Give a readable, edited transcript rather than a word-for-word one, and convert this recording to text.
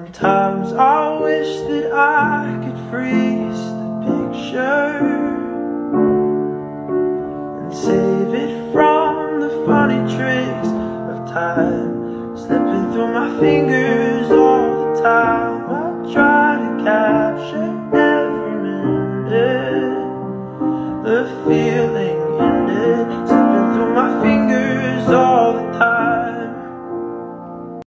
Sometimes I wish that I could freeze the picture and save it from the funny tricks of time slipping through my fingers all the time. I try to capture every minute, the feeling in it, slipping through my fingers all the time.